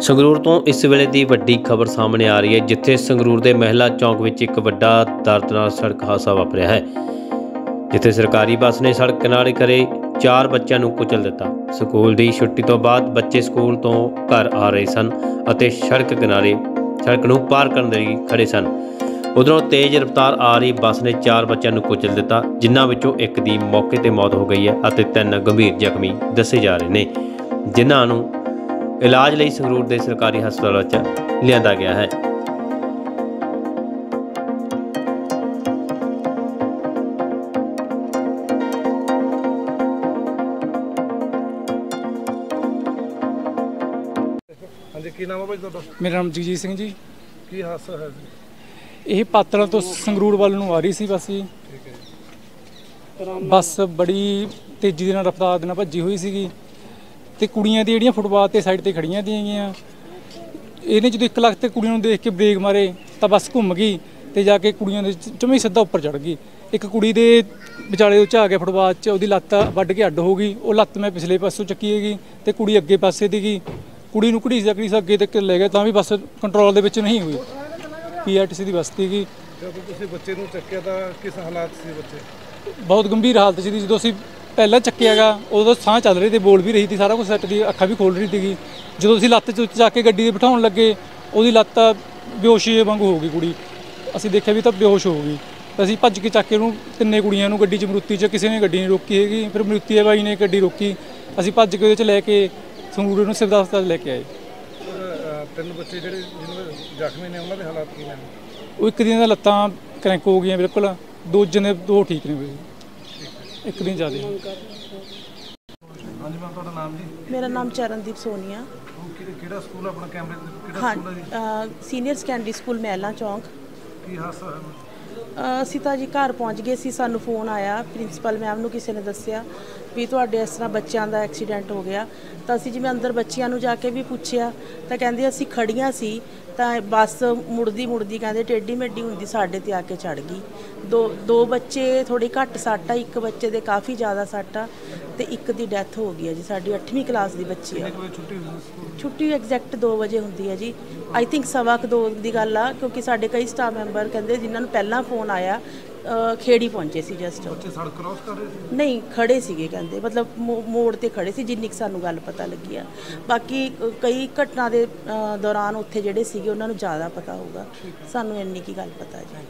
संगरूर तो इस वेले की वड्डी खबर सामने आ रही है, जिथे संगरूर के महिला चौक में एक वड्डा दर्दनाक सड़क हादसा वापरिया है, जिथे सरकारी बस ने सड़क किनारे खड़े 4 बच्चों को कुचल दिता। स्कूल की छुट्टी तो बाद बच्चे स्कूल तो घर आ रहे सन और सड़क किनारे सड़क को पार करने लई खड़े सन। उधरों तेज़ रफ्तार आ रही बस ने 4 बच्चों को कुचल दिता, जिन्हां विचों एक की मौके पर मौत हो गई है और 3 गंभीर जख्मी दसे जा रहे हैं, जिन्हां इलाज ਲਈ संगरूर के सरकारी हस्पताल च लिया गया है। ਹਾਂਜੀ ਕੀ ਨਾਮ ਹੈ ਭਾਈ ਤੁਹਾਡਾ? मेरा नाम जगजीत सिंह जी। ਕੀ ਹਾਦਸਾ ਹੈ ਜੀ? ਇਹ ਪਾਤੜਾਂ ਤੋਂ ਸੰਗਰੂਰ ਵੱਲ ਨੂੰ ਆ ਰਹੀ ਸੀ ਬੱਸ ਜੀ। ਠੀਕ ਹੈ। ਬੱਸ ਬੜੀ ਤੇਜ਼ੀ ਦੇ ਨਾਲ ਰਫ਼ਤਾਰ ਦੇ ਨਾਲ ਭੱਜੀ ਹੋਈ ਸੀਗੀ ਤੇ ਕੁੜੀਆਂ ਦੀ ਜਿਹੜੀਆਂ ਫੁੱਟਪਾਥ ਤੇ ਸਾਈਡ ਤੇ ਖੜੀਆਂ ਤੀਆਂ, ਇਹਨੇ ਜਦੋਂ 1 ਲੱਖ ਤੇ ਕੁੜੀਆਂ ਨੂੰ ਦੇਖ ਕੇ ਬ੍ਰੇਕ ਮਾਰੇ ਤਾਂ ਬੱਸ ਘੁੰਮ ਗਈ ਤੇ ਜਾ ਕੇ ਕੁੜੀਆਂ ਦੇ ਜਮੇ ਸਿੱਧਾ ਉੱਪਰ ਚੜ ਗਈ। ਇੱਕ ਕੁੜੀ ਦੇ ਵਿਚਾਲੇ ਉਹ ਝਾ ਕੇ ਫੁੱਟਪਾਥ 'ਚ ਉਹਦੀ ਲੱਤ ਵੱਢ ਕੇ ਅੱਡ ਹੋ ਗਈ। ਉਹ ਲੱਤ ਮੈਂ ਪਿਛਲੇ ਪਾਸੋਂ ਚੱਕੀ ਹੈਗੀ ਤੇ ਕੁੜੀ ਅੱਗੇ ਪਾਸੇ ਦੀ ਗਈ। ਕੁੜੀ ਨੂੰ ਘੜੀਸ ਅੱਗੇ ਤੱਕ ਲੈ ਗਏ ਤਾਂ ਵੀ ਬੱਸ ਕੰਟਰੋਲ ਦੇ ਵਿੱਚ ਨਹੀਂ ਹੋਈ। PRTC ਦੀ ਬੱਸ ਸੀਗੀ। ਜਦੋਂ ਤੁਸੀਂ ਬੱਚੇ ਨੂੰ ਚੱਕਿਆ ਤਾਂ ਕਿਸ ਹਾਲਾਤ ਸੀ ਬੱਚੇ? ਬਹੁਤ ਗੰਭੀਰ ਹਾਲਤ ਸੀ। ਜਦੋਂ ਅਸੀਂ ਪਹਿਲਾਂ ਚੱਕਿਆਗਾ ਉਦੋਂ ਸਾਹ ਚੱਲ ਰਹੀ ਤੇ ਬੋਲ ਵੀ ਰਹੀ ਸੀ, ਸਾਰਾ ਕੁਝ ਸੈੱਟ ਦੀ, ਅੱਖਾਂ ਵੀ ਖੋਲ ਰਹੀ ਸੀਗੀ। ਜਦੋਂ ਅਸੀਂ ਲੱਤ 'ਚ ਚੱਕ ਕੇ ਗੱਡੀ 'ਤੇ ਬਿਠਾਉਣ ਲੱਗੇ ਉਹਦੀ ਲੱਤ ਬੇਹੋਸ਼ੀ ਵਾਂਗੂ ਹੋ ਗਈ ਕੁੜੀ। ਅਸੀਂ ਦੇਖਿਆ ਵੀ ਤਾਂ ਬੇਹੋਸ਼ ਹੋ ਗਈ। ਅਸੀਂ ਭੱਜ ਕੇ ਚੱਕ ਕੇ ਉਹਨੂੰ 3 ਕੁੜੀਆਂ ਨੂੰ ਗੱਡੀ 'ਚ ਮਰੂਤੀ 'ਚ ਕਿਸੇ ਨੇ ਗੱਡੀ ਨਹੀਂ ਰੋਕੀ ਹੈਗੀ। ਫਿਰ ਮਰੂਤੀ ਬਾਈ ਨੇ ਗੱਡੀ ਰੋਕੀ, ਅਸੀਂ ਭੱਜ ਕੇ ਉਹਦੇ 'ਚ ਲੈ ਕੇ ਸੰਗਰੂਰ ਨੂੰ ਸਿਵਲ ਹਸਪਤਾਲ ਲੈ ਕੇ ਆਏ। 3 ਬੱਚੇ ਜਿਹੜੇ ਜਿਹਨਾਂ ਦੇ ਜ਼ਖਮੀ ਨੇ ਉਹਨਾਂ ਦੇ ਹਾਲਾਤ ਕੀ ਨੇ? ਉਹ ਇੱਕ ਦੀਆਂ ਲੱਤਾਂ ਕਰੈਂਕ ਹੋ ਗਈਆਂ ਬਿਲਕੁਲ, ਦੋ ਠੀਕ ਨੇ। ਇੱਕ ਦਿਨ ਜ਼ਿਆਦਾ। ਹਾਂਜੀ ਮੈਮ ਤੁਹਾਡਾ ਨਾਮ ਜੀ? मेरा नाम चरणदीप सोनिया। ਕਿਹੜਾ ਸਕੂਲ ਆਪਣਾ ਕੈਮਰੇ ਕਿਹੜਾ ਸਕੂਲ ਹੈ ਜੀ? ਸੀਨੀਅਰ ਸੈਕੰਡਰੀ ਸਕੂਲ ਮਹਿਲਾ ਚੌਂਕ। ਕੀ ਹਾਦਸਾ ਹੋਇਆ? ਅਸੀਂ ਤਾਂ ਜੀ ਘਰ ਪਹੁੰਚ ਗਏ ਸੀ। ਸਾਨੂੰ ਫੋਨ ਆਇਆ ਪ੍ਰਿੰਸੀਪਲ ਮੈਮ ਨੂੰ, ਕਿਸੇ ਨੇ ਦੱਸਿਆ ਵੀ ਤੁਹਾਡੇ ਇਸ ਤਰ੍ਹਾਂ ਬੱਚਿਆਂ ਦਾ ਐਕਸੀਡੈਂਟ ਹੋ ਗਿਆ। ਤਾਂ ਅਸੀਂ ਜਿਵੇਂ ਅੰਦਰ ਬੱਚਿਆਂ ਨੂੰ ਜਾ ਕੇ ਵੀ ਪੁੱਛਿਆ ਤਾਂ ਕਹਿੰਦੇ ਅਸੀਂ ਖੜੀਆਂ ਸੀ ਤਾਂ ਬੱਸ ਮੁੜਦੀ ਕਹਿੰਦੇ ਟੇਢੀ ਮੇਢੀ ਹੁੰਦੀ ਸਾਡੇ ਤੇ ਆ ਕੇ ਚੜ ਗਈ। ਦੋ ਬੱਚੇ ਥੋੜੀ ਘੱਟ ਸੱਟ ਆ, ਇੱਕ ਬੱਚੇ ਦੇ ਕਾਫੀ ਜ਼ਿਆਦਾ ਸੱਟ ਆ ਤੇ ਇੱਕ ਦੀ ਡੈਥ ਹੋ ਗਈ ਹੈ ਜੀ। ਸਾਡੀ 8ਵੀਂ ਕਲਾਸ ਦੀ ਬੱਚੀ ਆ। ਛੁੱਟੀ ਐਗਜ਼ੈਕਟ 2 ਵਜੇ ਹੁੰਦੀ ਹੈ ਜੀ। ਆਈ ਥਿੰਕ 2:15 ਦੀ ਗੱਲ ਆ, ਕਿਉਂਕਿ ਸਾਡੇ ਕਈ ਸਟਾਫ ਮੈਂਬਰ ਕਹਿੰਦੇ ਜਿਨ੍ਹਾਂ ਨੂੰ ਪਹਿਲਾਂ ਫੋਨ ਆਇਆ ਖੇੜੀ ਪਹੁੰਚੇ ਸੀ ਜਸਟ। ਬੱਚੇ ਸੜਕ ਕ੍ਰਾਸ ਕਰ ਰਹੇ ਸੀ? ਨਹੀਂ, ਖੜੇ ਸੀਗੇ ਕਹਿੰਦੇ, ਮਤਲਬ ਮੋੜ ਤੇ ਖੜੇ ਸੀ ਜਿੰਨੀ ਕੁ ਸਾਨੂੰ ਗੱਲ ਪਤਾ ਲੱਗੀ ਆ। ਬਾਕੀ ਕਈ ਘਟਨਾ ਦੇ ਦੌਰਾਨ ਉੱਥੇ ਜਿਹੜੇ ਸੀਗੇ ਉਹਨਾਂ ਨੂੰ ਜ਼ਿਆਦਾ ਪਤਾ ਹੋਊਗਾ, ਸਾਨੂੰ ਇੰਨੀ ਕੀ ਗੱਲ ਪਤਾ ਜੀ।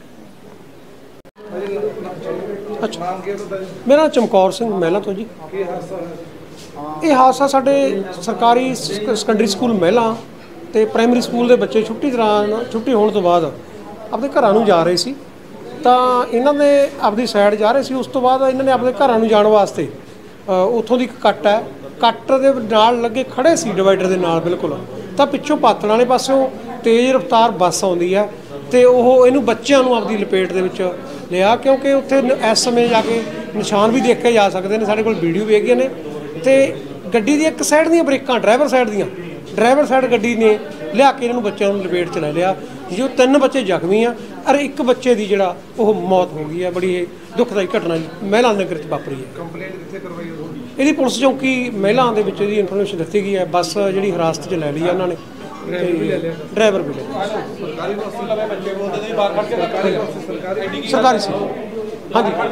ਨਾਮ ਕੀ ਹੈ ਤੁਹਾਡਾ ਜੀ? मेरा चमकौर सिंह महला तो जी। ਕੀ ਹਾਦਸਾ ਹੋਇਆ? ਇਹ ਹਾਦਸਾ ਸਾਡੇ ਸਰਕਾਰੀ ਸੈਕੰਡਰੀ ਸਕੂਲ ਮਹਿਲਾ ਤੇ ਪ੍ਰਾਇਮਰੀ ਸਕੂਲ ਦੇ ਬੱਚੇ ਛੁੱਟੀ ਹੋਣ ਤੋਂ ਬਾਅਦ ਆਪਣੇ ਘਰਾਂ ਨੂੰ ਜਾ ਰਹੇ ਸੀ। ਤਾਂ ਇਹਨਾਂ ਨੇ ਆਪਣੀ ਸਾਈਡ ਜਾ ਰਹੇ ਸੀ। ਉਸ ਤੋਂ ਬਾਅਦ ਇਹਨਾਂ ਨੇ ਆਪਣੇ ਘਰਾਂ ਨੂੰ ਜਾਣ ਵਾਸਤੇ ਉੱਥੋਂ ਦੀ ਇੱਕ ਕੱਟ ਹੈ, ਕੱਟ ਦੇ ਨਾਲ ਲੱਗੇ ਖੜੇ ਸੀ ਡਿਵਾਈਡਰ ਦੇ ਨਾਲ ਬਿਲਕੁਲ। ਤਾਂ ਪਿੱਛੋਂ ਪਾਤੜਾਂ ਵਾਲੇ ਪਾਸਿਓਂ ਤੇਜ਼ ਰਫ਼ਤਾਰ ਬੱਸ ਆਉਂਦੀ ਹੈ ਤੇ ਉਹ ਇਹਨੂੰ ਬੱਚਿਆਂ ਨੂੰ ਆਪਦੀ ਲਪੇਟ ਦੇ ਵਿੱਚ ਲਿਆ, ਕਿਉਂਕਿ ਉੱਥੇ ਇਸ ਸਮੇਂ ਜਾ ਕੇ ਨਿਸ਼ਾਨ ਵੀ ਦੇਖੇ ਜਾ ਸਕਦੇ ਨੇ, ਸਾਡੇ ਕੋਲ ਵੀਡੀਓ ਵੀ ਹੈਗੀਆਂ ਨੇ। ਤੇ ਗੱਡੀ ਦੀ ਇੱਕ ਸਾਈਡ ਦੀਆਂ ਬ੍ਰੇਕਾਂ ਡਰਾਈਵਰ ਸਾਈਡ ਗੱਡੀ ਨੇ ਲਿਆ ਕੇ ਇਹਨਾਂ ਨੂੰ ਬੱਚਿਆਂ ਨੂੰ ਲਪੇਟ 'ਚ ਲੈ ਲਿਆ। ਜੋ 3 ਬੱਚੇ ਜ਼ਖਮੀ ਆ ਔਰ ਇੱਕ ਬੱਚੇ ਦੀ ਜਿਹੜਾ ਉਹ ਮੌਤ ਹੋ ਗਈ ਹੈ। ਬੜੀ ਦੁਖਦਾਈ ਘਟਨਾ ਜੀ ਮਹਿਲਾ ਨਗਰ 'ਚ ਵਾਪਰੀ ਹੈ। ਕੰਪਲੇਂਟ ਕਿੱਥੇ ਕਰਵਾਈ ਉਦੋਂ? ਇਹਦੀ ਪੁਲਿਸ ਚੌਕੀ ਮਹਿਲਾ ਦੇ ਵਿੱਚ ਇਹਦੀ ਇਨਫੋਰਮੇਸ਼ਨ ਦਿੱਤੀ ਗਈ ਹੈ। ਬੱਸ ਜਿਹੜੀ ਹਿਰਾਸਤ 'ਚ ਲੈ ਲਈ ਹੈ ਉਹਨਾਂ ਨੇ, ਡਰਾਈਵਰ ਵੀ ਲੈ ਲਿਆ। ਸਰਕਾਰੀ ਬੱਸ ਲਵੇ ਬੱਚੇ ਬੋਲਦੇ ਨੇ ਬਾਹਰ ਖੜ ਕੇ ਸਰਕਾਰੀ ਸੀ। ਹਾਂਜੀ ਹਾਂ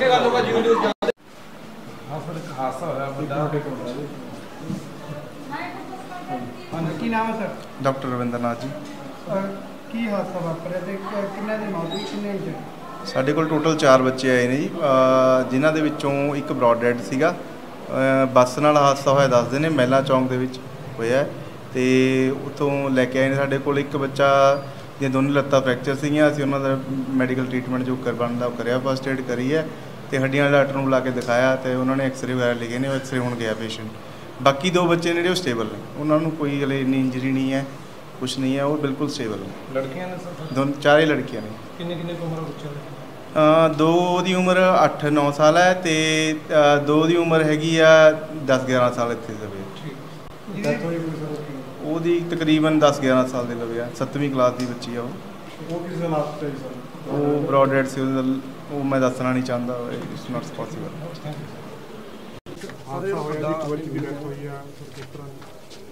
ਸਰ, ਇੱਕ ਹਾਦਸਾ ਹੋਇਆ ਵੱਡਾ। ਹਾਂਜੀ ਕੀ ਨਾਮ ਹੈ ਸਰ? ਡਾਕਟਰ ਰਵਿੰਦਰਨਾਥ ਜੀ। ਕੀ ਹਾਦਸਾ ਵਾਪਰਿਆ ਤੇ ਕਿੰਨੇ ਦੀ ਮੌਤ ਹੋਈ, ਕਿੰਨੇ ਇੰਜਰਡ? ਸਾਡੇ ਕੋਲ ਟੋਟਲ 4 ਬੱਚੇ ਆਏ ਨੇ ਜੀ, ਜਿਨ੍ਹਾਂ ਦੇ ਵਿੱਚੋਂ ਇੱਕ ਬ੍ਰੌਡ ਡੈਡ ਸੀਗਾ। ਬੱਸ ਨਾਲ ਹਾਦਸਾ ਹੋਇਆ ਦੱਸਦੇ ਨੇ, ਮਹਿਲਾ ਚੌਂਕ ਦੇ ਵਿੱਚ ਹੋਇਆ ਤੇ ਉੱਥੋਂ ਲੈ ਕੇ ਆਏ ਨੇ। ਸਾਡੇ ਕੋਲ ਇੱਕ ਬੱਚਾ ਦੀਆਂ ਦੋਨੇ ਲੱਤਾਂ ਫ੍ਰੈਕਚਰ ਸੀਗੀਆਂ। ਅਸੀਂ ਉਹਨਾਂ ਦਾ ਮੈਡੀਕਲ ਟ੍ਰੀਟਮੈਂਟ ਜੋ ਬਣਦਾ ਉਹ ਕਰਿਆ, ਫਸਟ ਏਡ ਕਰੀ ਹੈ ਤੇ ਹੱਡੀਆਂ ਵਾਲੇ ਡਾਕਟਰ ਨੂੰ ਬੁਲਾ ਕੇ ਦਿਖਾਇਆ ਤੇ ਉਹਨਾਂ ਨੇ ਐਕਸਰੇ ਵਗੈਰਾ ਲਿਖੇ ਨੇ। ਉਹ ਐਕਸਰੇ ਹੁਣ ਗਿਆ ਪੇਸ਼ੈਂਟ। ਬਾਕੀ 2 ਬੱਚੇ ਨੇ ਜਿਹੜੇ ਉਹ ਸਟੇਬਲ ਨੇ, ਉਹਨਾਂ ਨੂੰ ਕੋਈ ਹਲੇ ਇੰਨੀ ਇੰਜਰੀ ਨਹੀਂ ਹੈ, ਕੁਛ ਨਹੀਂ ਹੈ, ਉਹ ਬਿਲਕੁਲ ਸਟੇਬਲ ਨੇ। ਲੜਕੀਆਂ ਨੇ ਸਰ? ਦੋਨੋਂ 4 ਲੜਕੀਆਂ ਨੇ। ਕਿੰਨੀ ਉਮਰ ਬੱਚਿਆਂ ਦੀ? 2 ਦੀ ਉਮਰ 8-9 ਸਾਲ ਹੈ ਤੇ 2 ਦੀ ਉਮਰ ਹੈਗੀ ਆ 10-11 ਸਾਲ। ਇੱਥੇ ਸਭੇ ਉਹਦੀ ਤਕਰੀਬਨ 10-11 ਸਾਲ ਦੇ ਲਵੇ ਆ, 7ਵੀਂ ਕਲਾਸ ਦੀ ਬੱਚੀ ਆ ਉਹ। ਕਿਸ ਹਾਲਾਤ 'ਚ ਸਰ? ਉਹ ਬ੍ਰੌਡ ਡੈਡ ਸੀ, ਉਹ ਮੈਂ ਦੱਸਣਾ ਨਹੀਂ ਚਾਹੁੰਦਾ, ਇਟਸ ਨਾਟ ਪੋਸੀਬਲ। ਹਾਦਸਾ ਹੋਇਆ ਜੀ, 1 ਵਜੇ ਦੀ ਡੈਥ ਹੋਈ ਆ, ਕਿਸ ਤਰ੍ਹਾਂ?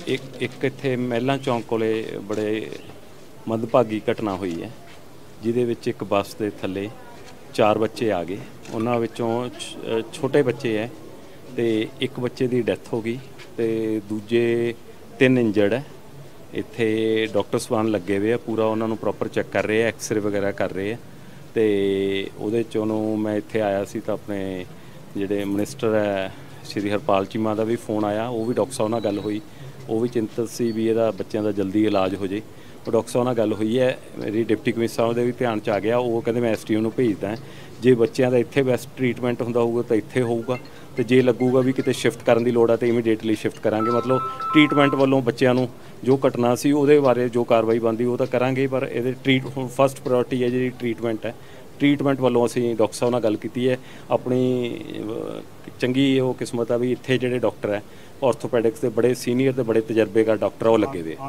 ਇੱਕ ਇੱਥੇ ਮਹਿਲਾਂ ਚੌਂਕ ਕੋਲੇ ਬੜੇ ਮੰਦਭਾਗੀ ਘਟਨਾ ਹੋਈ ਹੈ, ਜਿਹਦੇ ਵਿੱਚ ਇੱਕ ਬੱਸ ਦੇ ਥੱਲੇ 4 ਬੱਚੇ ਆ ਗਏ। ਉਹਨਾਂ ਵਿੱਚੋਂ ਛੋਟੇ ਬੱਚੇ ਹੈ ਤੇ ਇੱਕ ਬੱਚੇ ਦੀ ਡੈਥ ਹੋ ਗਈ ਤੇ ਦੂਜੇ 3 ਇੰਜਰਡ ਹੈ। ਇੱਥੇ ਡਾਕਟਰ ਸਵਾਨ ਲੱਗੇ ਹੋਏ ਆ, ਪੂਰਾ ਉਹਨਾਂ ਨੂੰ ਪ੍ਰੋਪਰ ਚੈੱਕ ਕਰ ਰਹੇ ਆ, ਐਕਸਰੇ ਵਗੈਰਾ ਕਰ ਰਹੇ ਆ। ਤੇ ਉਹਦੇ 'ਚ ਉਹਨੂੰ ਮੈਂ ਇੱਥੇ ਆਇਆ ਸੀ ਤਾਂ ਆਪਣੇ ਜਿਹੜੇ ਮਿਨਿਸਟਰ ਹੈ ਸ਼੍ਰੀ ਹਰਪਾਲ ਚੀਮਾ ਦਾ ਵੀ ਫੋਨ ਆਇਆ, ਉਹ ਵੀ ਡਾਕਟਰ ਸਾਹਿਬ ਨਾਲ ਗੱਲ ਹੋਈ, ਉਹ ਵੀ ਚਿੰਤਤ ਸੀ ਵੀ ਇਹਦਾ ਬੱਚਿਆਂ ਦਾ ਜਲਦੀ ਇਲਾਜ ਹੋ ਜੇ। ਉਹ ਡਾਕਟਰ ਸਾਹਿਬ ਨਾਲ ਗੱਲ ਹੋਈ ਹੈ, ਮੇਰੀ ਡਿਪਟੀ ਕਮਿਸ਼ਨਰ ਸਾਹਿਬ ਦੇ ਵੀ ਧਿਆਨ 'ਚ ਆ ਗਿਆ। ਉਹ ਕਹਿੰਦੇ ਮੈਂ STO ਨੂੰ ਭੇਜਦਾ, ਜੇ ਬੱਚਿਆਂ ਦਾ ਇੱਥੇ ਬੈਸਟ ਟਰੀਟਮੈਂਟ ਹੁੰਦਾ ਹੋਊਗਾ ਤਾਂ ਇੱਥੇ ਹੋਊਗਾ, ਤੇ ਜੇ ਲੱਗੂਗਾ ਵੀ ਕਿਤੇ ਸ਼ਿਫਟ ਕਰਨ ਦੀ ਲੋੜ ਹੈ ਤਾਂ ਇਮੀਡੀਏਟਲੀ ਸ਼ਿਫਟ ਕਰਾਂਗੇ। ਮਤਲਬ ਟਰੀਟਮੈਂਟ ਵੱਲੋਂ ਬੱਚਿਆਂ ਨੂੰ ਜੋ ਘਟਨਾ ਸੀ ਉਹਦੇ ਬਾਰੇ ਜੋ ਕਾਰਵਾਈ ਬਣਦੀ ਉਹ ਤਾਂ ਕਰਾਂਗੇ, ਪਰ ਇਹਦੇ ਫਸਟ ਪ੍ਰਾਇੋਰਟੀ ਹੈ ਜਿਹੜੀ ਟਰੀਟਮੈਂਟ ਹੈ। ਟਰੀਟਮੈਂਟ ਵੱਲੋਂ ਅਸੀਂ ਡਾਕਟਰ ਸਾਹਿਬ ਨਾਲ ਗੱਲ ਕੀਤੀ ਹੈ। ਆਪਣੀ ਚੰਗੀ ਉਹ ਕਿਸਮਤ ਆ ਵੀ ਇੱਥੇ ਜਿਹੜੇ ਡਾਕਟਰ ਹੈ ਆਰਥੋਪੈਡਿਕਸ ਦੇ ਬੜੇ ਸੀਨੀਅਰ ਤੇ ਬੜੇ ਤਜਰਬੇਕਾਰ ਡਾਕਟਰ ਉਹ ਲੱਗੇ ਹੋਏ।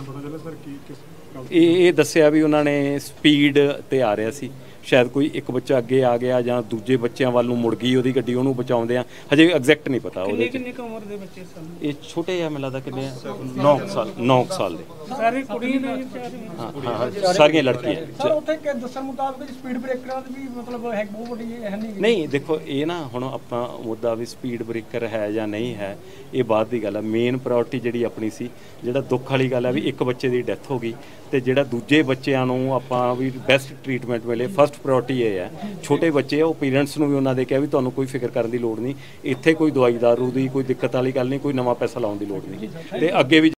ਇਹ ਦੱਸਿਆ ਵੀ ਉਹਨਾਂ ਨੇ ਸਪੀਡ ਤੇ ਆ ਰਿਹਾ ਸੀ, ਸ਼ਾਇਦ ਕੋਈ ਇੱਕ ਬੱਚਾ ਅੱਗੇ ਆ ਗਿਆ ਜਾਂ ਦੂਜੇ ਬੱਚਿਆਂ ਵੱਲ ਨੂੰ ਮੁੜ ਗਈ ਉਹਦੀ ਗੱਡੀ, ਉਹਨੂੰ ਬਚਾਉਂਦੇ ਆ, ਹਜੇ ਐਗਜ਼ੈਕਟ ਨਹੀਂ ਪਤਾ। ਉਹਦੇ ਕਿੰਨੀ ਕੁ ਉਮਰ ਦੇ ਬੱਚੇ ਸਨ? ਇਹ ਛੋਟੇ ਆ, ਮੈਨੂੰ ਲੱਗਦਾ ਕਿੰਨੇ ਆ, 9 ਸਾਲ ਦੇ। ਸਾਰੇ ਕੁੜੀਆਂ ਨੇ? ਹਾਂ ਸਾਰੀਆਂ ਲੜਕੀਆਂ। ਸਰ ਉੱਥੇ ਦੱਸਣ ਮੁਤਾਬਕ ਸਪੀਡ ਬ੍ਰੇਕਰਾਂ ਦੀ ਵੀ ਮਤਲਬ ਹੈ ਬਹੁਤ ਵੱਡੀ ਹੈ ਨਹੀਂ, ਦੇਖੋ ਇਹ ਨਾ ਹੁਣ ਆਪਾਂ ਮੁੱਦਾ ਵੀ ਸਪੀਡ ਬ੍ਰੇਕਰ ਹੈ ਜਾਂ ਨਹੀਂ ਹੈ ਇਹ ਬਾਅਦ ਦੀ ਗੱਲ ਹੈ। ਮੇਨ ਪ੍ਰਾਇੋਰਟੀ ਜਿਹੜੀ ਆਪਣੀ ਸੀ, ਜਿਹੜਾ ਦੁੱਖ ਵਾਲੀ ਗੱਲ ਹੈ ਵੀ ਇੱਕ ਬੱਚੇ ਦੀ ਡੈਥ ਹੋ ਗਈ ਤੇ ਜਿਹੜਾ ਦੂਜੇ ਬੱਚਿਆਂ ਨੂੰ ਆਪਾਂ ਵੀ ਬੈਸਟ ਟਰੀਟਮੈਂਟ ਮਿਲੇ, ਫਸਟ ਪ੍ਰਾਇੋਰਟੀ ਇਹ ਹੈ। ਛੋਟੇ ਬੱਚੇ ਆ, ਉਹ ਪੇਰੈਂਟਸ ਨੂੰ ਵੀ ਉਹਨਾਂ ਦੇ ਕਿਹਾ ਵੀ ਤੁਹਾਨੂੰ ਕੋਈ ਫਿਕਰ ਕਰਨ ਦੀ ਲੋੜ ਨਹੀਂ, ਇੱਥੇ ਕੋਈ ਦਵਾਈ ਦਾਰੂ ਦੀ ਕੋਈ ਦਿੱਕਤ ਵਾਲੀ ਗੱਲ ਨਹੀਂ, ਕੋਈ ਨਵਾਂ ਪੈਸਾ ਲਾਉਣ ਦੀ ਲੋੜ ਨਹੀਂ, ਤੇ ਅੱਗੇ ਵੀ